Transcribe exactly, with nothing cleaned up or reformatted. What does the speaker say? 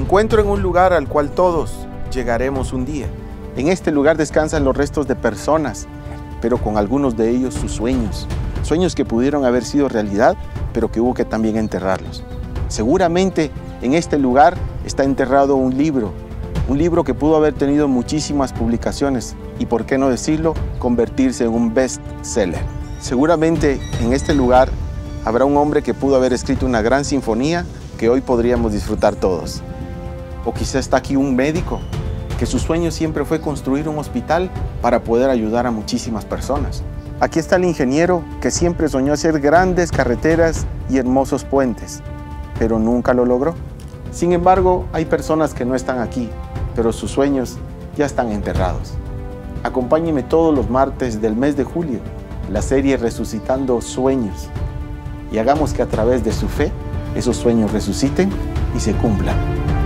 encuentro en un lugar al cual todos llegaremos un día. En este lugar descansan los restos de personas, pero con algunos de ellos sus sueños. Sueños que pudieron haber sido realidad, pero que hubo que también enterrarlos. Seguramente en este lugar está enterrado un libro, un libro que pudo haber tenido muchísimas publicaciones y, por qué no decirlo, convertirse en un best-seller. Seguramente en este lugar habrá un hombre que pudo haber escrito una gran sinfonía que hoy podríamos disfrutar todos. O quizá está aquí un médico que su sueño siempre fue construir un hospital para poder ayudar a muchísimas personas. Aquí está el ingeniero que siempre soñó hacer grandes carreteras y hermosos puentes, pero nunca lo logró. Sin embargo, hay personas que no están aquí, pero sus sueños ya están enterrados. Acompáñeme todos los martes del mes de julio, la serie Resucitando Sueños, y hagamos que a través de su fe, esos sueños resuciten y se cumplan.